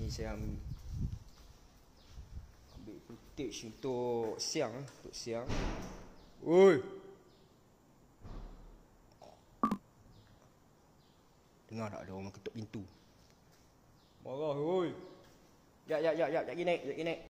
Ni saya ambil footage untuk siang. Oi. Dengar tak ada orang ketuk pintu? Marah oi. Jap, jap, naik.